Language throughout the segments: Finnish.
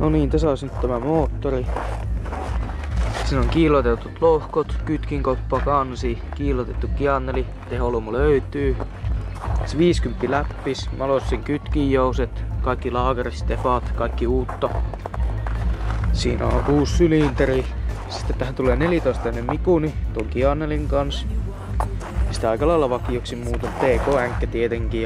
No niin, tässä olisi nyt tämä moottori. Siinä on kiillotetut lohkot, kytkinkoppa, kansi, kiillotettu kianneli, teholumu löytyy. Se 50 läppis, Malossin kytkinjouset, kaikki laageristefat, kaikki uutta. Siinä on uusi sylinteri. Sitten tähän tulee 14 mikuni tuon kiannelin kanssa. Sitten aika lailla vakioksi muuton TK-änkkä tietenkin.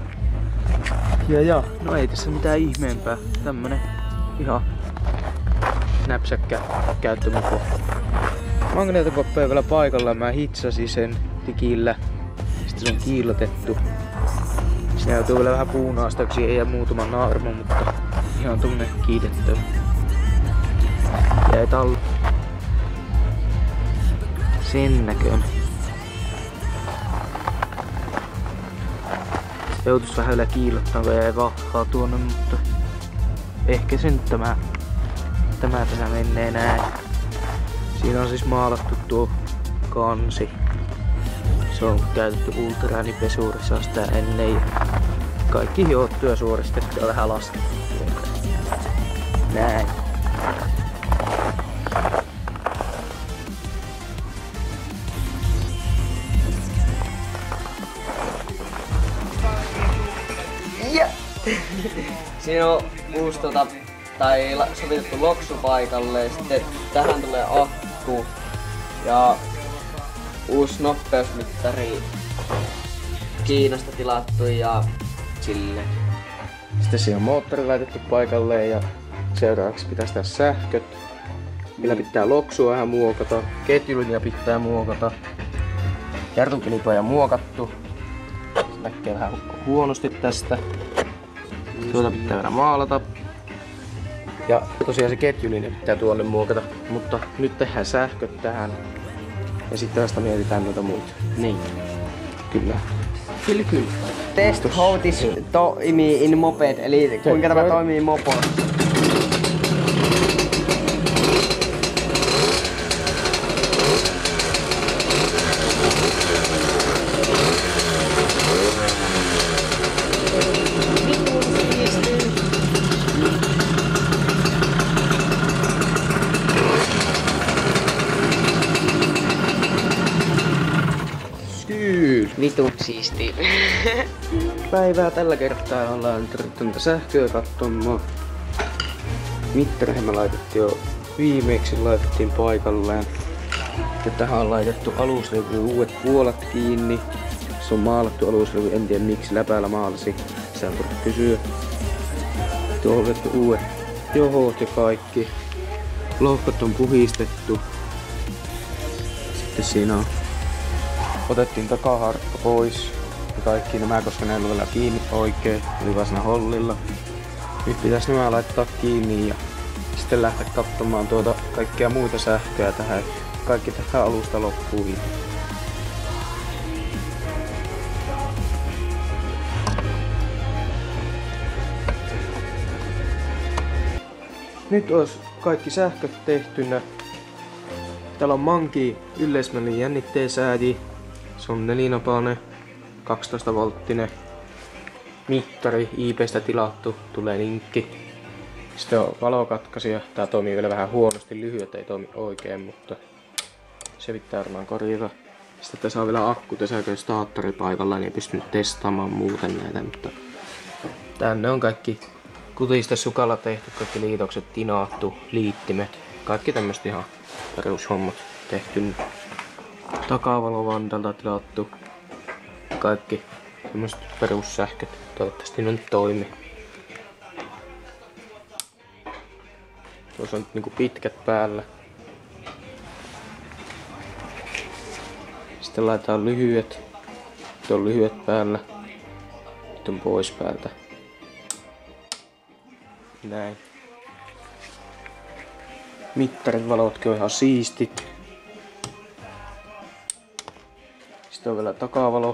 Ja, no ei tässä mitään ihmeempää. Tämmönen ihan näpsäkkä käyttömuko. Magneetokoppa ei vielä paikalla, mä hitsasin sen tikillä. Sitten se on kiillotettu. Siinä joutuu vielä vähän puunaastaksi ja muutama naarmo, mutta ihan tommonen kiitettö. Jäi talli. Sen näköön. Joutuis vähän vielä kiillottaa, kun jäi vahvaa tuonne, mutta ehkä se nyt tämä tässä menee näin. Siinä on siis maalattu tuo kansi. Se on käytetty ultraäänipesurissa sitä ennen ja kaikki hiottu ja suoristettu ja vähän laskettu. Näin. Yeah. Siinä on uusi tai sovitettu loksu paikalle, sitten tähän tulee akku ja uusi nopeusmittari Kiinasta tilattu ja sille. Sitten siinä on moottori laitettu paikalle ja seuraavaksi pitäisi tehdä sähköt. Millä pitää loksua vähän muokata, ketjulinja pitää muokata. Jarrukilipoja muokattu. Se näkee vähän huonosti tästä. Tuota pitää vielä maalata. Ja tosiaan se ketjulinja pitää tuonne muokata, mutta nyt tehdään sähköt tähän. Ja sitten vasta mietitään noita muita. Niin. Kyllä. Kyllä. Test how this toimii in moped, eli kuinka tämä toimii mopossa. Vitun siistiä. Päivää tällä kertaa ollaan nyt sähköä katsomaan. Mittarihin me laitettiin jo viimeksi paikalleen. Ja tähän on laitettu alusrevy uudet puolat kiinni. Se on maalattu alusrevy, en tiedä miksi läpäällä maalasi. Se on turha kysyä. Tuo on otettu uudet johot ja kaikki. Lohkot on puhistettu. Sitten siinä on otettiin takaharkka pois ja kaikki nämä, koska ne ei ollut vielä kiinni oikein, oli vaan siinä hollilla. Nyt pitäisi nämä laittaa kiinni ja sitten lähteä katsomaan kaikkia muita sähköjä tähän. Kaikki tehdään alusta loppuun. Nyt olisi kaikki sähköt tehtynä. Täällä on Manki yleismällinen jännitteen sääji. Se on 4-napainen, 12 volttinen mittari, IP:stä tilattu, tulee linkki. Sitten on valokatkaisija, tää toimii vielä vähän huonosti, lyhyet ei toimi oikein, mutta se pitää varmaan korjata. Sitten tässä on vielä akku, tässä on staattori paikalla, niin ei pystynyt testaamaan muuten näitä, mutta tänne on kaikki kutista sukalla tehty, kaikki liitokset tinaattu, liittimet, kaikki tämmöset ihan perushommat tehty. Takavalovandalta tilattu. Kaikki semmoset perussähköt. Toivottavasti ne nyt toimii. Tuossa on nyt niinku pitkät päällä. Sitten laitetaan lyhyet. Nyt on lyhyet päällä. Nyt on pois päältä. Näin. Mittarit valotkin on ihan siistit. Sitten on vielä takavalo.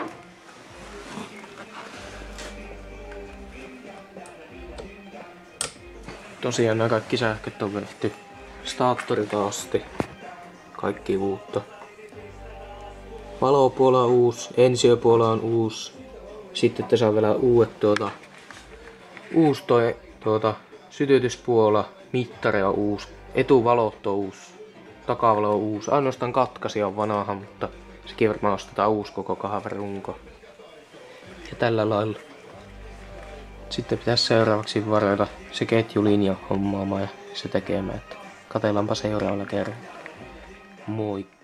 Tosiaan nämä kaikki sähköt on vedetty staattorilta asti. Kaikki uutta. Valopuola on uusi, ensiopuola on uusi. Sitten tässä on vielä uudet uusi sytytyspuola, mittari on uusi, etuvalot on uusi, takavalo on uusi. Ainoastaan katkasi on vanha, mutta sekin varmaan ostetaan uusi koko kahverunko. Ja tällä lailla. Sitten pitäisi seuraavaksi varata se ketjulinja hommaamaan ja se tekemään. Katsellaanpa seuraavalla kerralla. Moi!